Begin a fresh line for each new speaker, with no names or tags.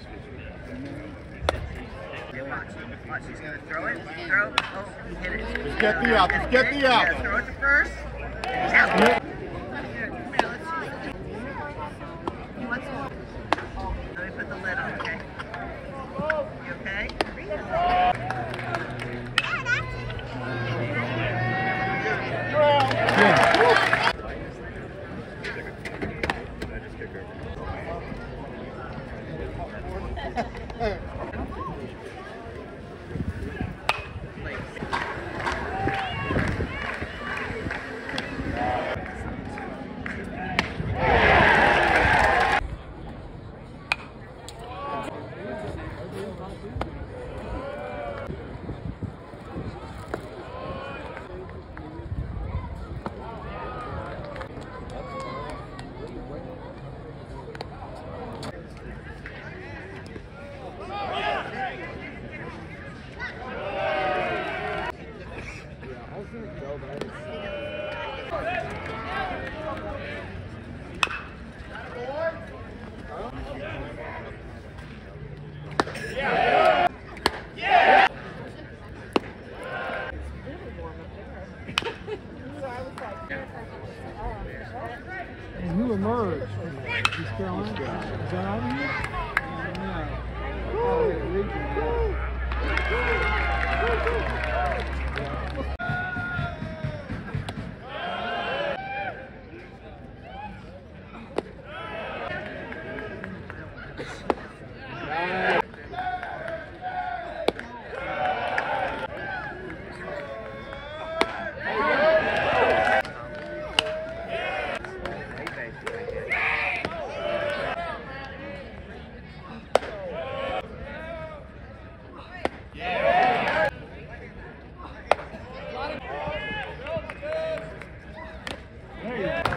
Watch, he's gonna throw it. Throw. Oh, he hit it.
Just get the up. Just get the up.
Yeah, throw it to first.
Yeah.
Let me put the lid on, okay? You okay?
And who emerged? East Carolina? Is that out of here? No. Oh, There you go.